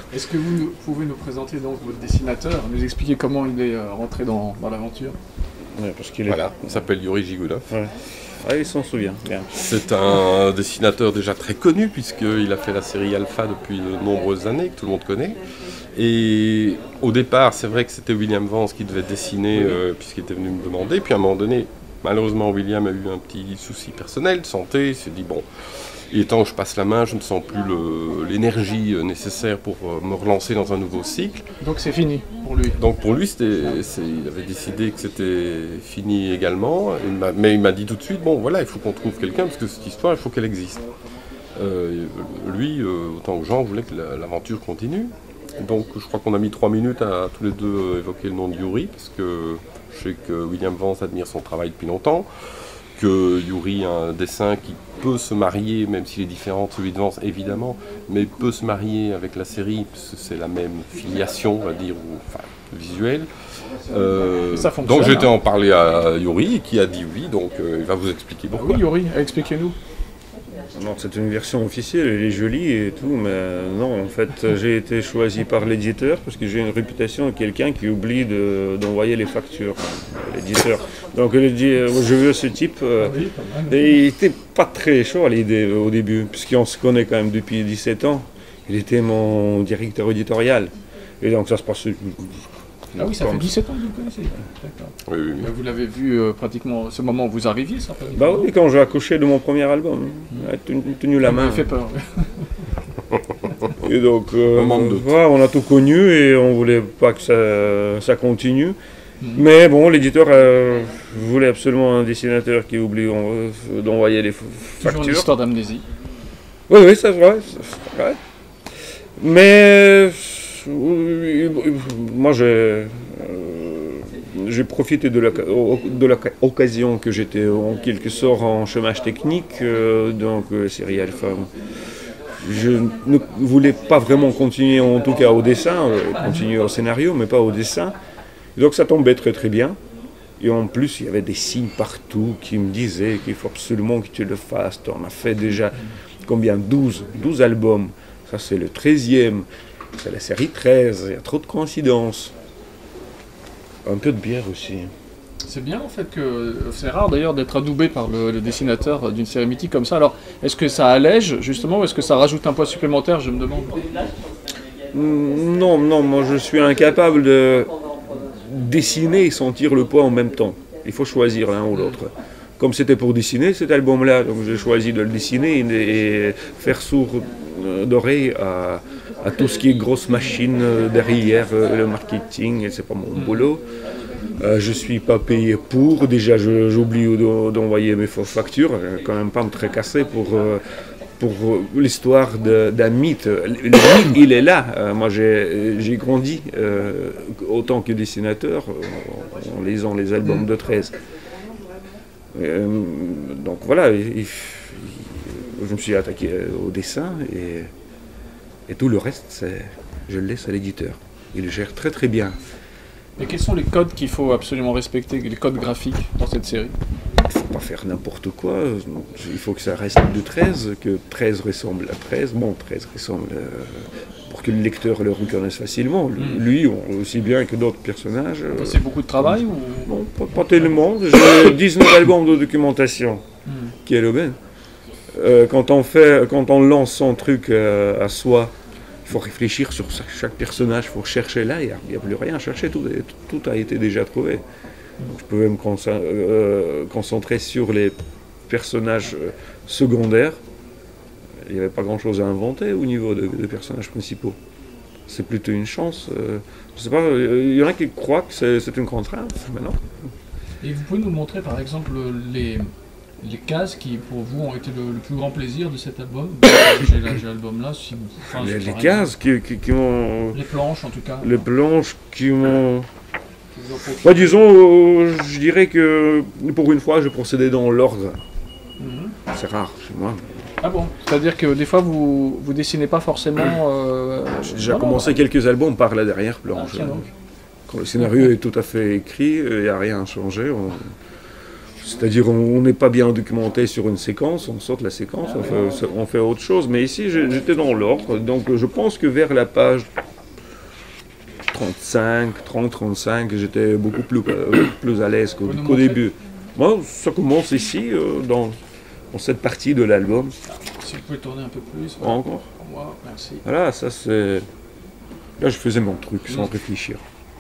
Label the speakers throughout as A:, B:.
A: Est-ce que vous pouvez nous présenter donc votre dessinateur, nous expliquer comment il est rentré dans l'aventure?
B: Ouais, parce qu'il est...
C: Voilà, il s'appelle Yuri Gigoulov.
B: Ouais. Ah, il s'en souvient, bien.
C: C'est un dessinateur déjà très connu, puisqu'il a fait la série Alpha depuis de nombreuses années, que tout le monde connaît. Et au départ, c'est vrai que c'était William Vance qui devait dessiner, puisqu'il était venu me demander. Puis à un moment donné, malheureusement, William a eu un petit souci personnel de santé. Il s'est dit, bon, il est temps que je passe la main, je ne sens plus l'énergie nécessaire pour me relancer dans un nouveau cycle.
A: Donc c'est fini pour lui.
C: Donc pour lui, il avait décidé que c'était fini également, mais il m'a dit tout de suite, bon voilà, il faut qu'on trouve quelqu'un, parce que cette histoire, il faut qu'elle existe. Lui, autant que Jean, voulait que l'aventure continue. Donc je crois qu'on a mis 3 minutes à tous les deux évoquer le nom de Yuri, parce que je sais que William Vance admire son travail depuis longtemps, que Yuri a un dessin qui peut se marier, même s'il est différent de celui de Vance évidemment, mais peut se marier avec la série, parce que c'est la même filiation, on va dire, enfin, visuelle.
A: Ça fonctionne,
C: donc j'ai été en parler à Yuri, qui a dit oui, donc il va vous expliquer pourquoi.
A: Oui, Yuri, expliquez-nous.
B: Non, c'est une version officielle, elle est jolie et tout, mais non, en fait, j'ai été choisi par l'éditeur parce que j'ai une réputation de quelqu'un qui oublie d'envoyer les factures, l'éditeur. Donc il a dit, je veux ce type, et il n'était pas très chaud à l'idée au début, puisqu'on se connaît quand même depuis 17 ans. Il était mon directeur éditorial, et donc ça se passe...
A: Ah oui, ça fait 17 ans que vous le connaissez. D'accord.
C: Oui.
A: Vous l'avez vu pratiquement ce moment où vous arriviez, ça?
B: Bah oui, quand j'ai accouché de mon premier album, tenu la main.
A: Ça m'a fait peur.
B: Et donc, voilà, on a tout connu et on voulait pas que ça continue. Mais bon, l'éditeur voulait absolument un dessinateur qui oublie d'envoyer les factures.
A: Toujours une histoire d'amnésie.
B: Oui, c'est vrai. Mais moi, j'ai profité de l'occasion que j'étais en quelque sorte en chômage technique, donc série Alpha. Je ne voulais pas vraiment continuer, en tout cas au dessin, continuer au scénario, mais pas au dessin. Donc ça tombait très très bien. Et en plus, il y avait des signes partout qui me disaient qu'il faut absolument que tu le fasses. On a fait déjà combien? 12 albums. Ça, c'est le 13e. C'est la série 13. Il y a trop de coïncidences. Un peu de bière aussi.
A: C'est bien en fait que c'est rare d'ailleurs d'être adoubé par le dessinateur d'une série mythique comme ça. Alors, est-ce que ça allège justement ou est-ce que ça rajoute un poids supplémentaire, je me demande?
B: Non, moi je suis incapable de dessiner et sentir le poids en même temps. Il faut choisir l'un ou l'autre. Comme c'était pour dessiner cet album-là, donc j'ai choisi de le dessiner et faire sourd d'oreille à tout ce qui est grosse machine derrière, le marketing, et c'est pas mon boulot. Je suis pas payé pour, déjà j'oublie d'envoyer mes fausses factures, quand même pas me tracasser pour l'histoire d'un mythe. Le mythe, il est là. Moi, j'ai grandi autant que dessinateur en lisant les albums de 13. Donc voilà, je me suis attaqué au dessin et tout le reste, je le laisse à l'éditeur. Il le gère très très bien.
A: Et quels sont les codes qu'il faut absolument respecter, les codes graphiques dans cette série?
B: Il ne faut pas faire n'importe quoi, il faut que ça reste de 13, que 13 ressemble à 13, bon 13 ressemble pour que le lecteur le reconnaisse facilement, lui aussi bien que d'autres personnages.
A: C'est beaucoup de travail ou...
B: Non, pas tellement, j'ai 19 albums de documentation, qui est le bien. Quand on lance son truc à soi, il faut réfléchir sur chaque personnage, il faut chercher là, il n'y a plus rien à chercher, tout a été déjà trouvé. Donc, je pouvais me concentrer sur les personnages secondaires. Il n'y avait pas grand-chose à inventer au niveau des personnages principaux. C'est plutôt une chance. Je ne sais pas, il y en a qui croient que c'est une contrainte, mais non.
A: Et vous pouvez nous montrer par exemple les cases qui pour vous ont été le plus grand plaisir de cet album? J'ai l'album là. Si vous,
B: les cases qui m'ont...
A: Les planches en tout cas.
B: Les planches qui m'ont... Bah, disons, je dirais que pour une fois, je procédais dans l'ordre. C'est rare chez moi.
A: Ah bon? C'est-à-dire que des fois, vous dessinez pas forcément...
B: J'ai déjà commencé quelques albums par la dernière planche. Quand le scénario est tout à fait écrit, il n'y a rien à changer. C'est-à-dire on n'est pas bien documenté sur une séquence, on saute la séquence, on fait autre chose. Mais ici, j'étais dans l'ordre, donc je pense que vers la page 30-35, j'étais beaucoup plus à l'aise qu'au début. Moi, ça commence ici, dans cette partie de l'album.
A: Si vous pouvez tourner un peu plus.
B: Encore.
A: Pour moi, merci.
B: Voilà, ça c'est... Là, je faisais mon truc sans réfléchir.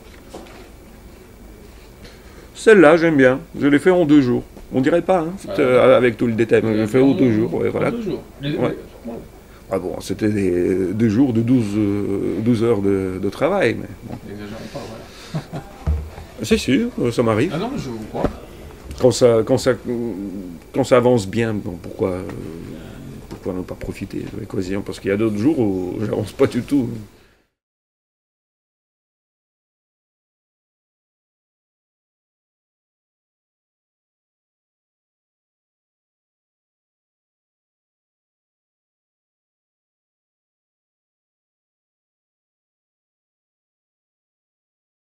B: Celle-là, j'aime bien. Je l'ai fait en 2 jours. On dirait pas, hein, avec tout le détail, mais je l'ai fait en 2 jours. Ouais, voilà.
A: En 2 jours.
B: Ouais. Ah bon, c'était 2 jours de 12 heures de travail. Mais bon.
A: N'exagérons pas, voilà.
B: C'est sûr, ça m'arrive.
A: Ah non, mais je vous crois.
B: Quand ça avance bien, bon, pourquoi ne pas profiter de l'occasion? Parce qu'il y a d'autres jours où j'avance pas du tout.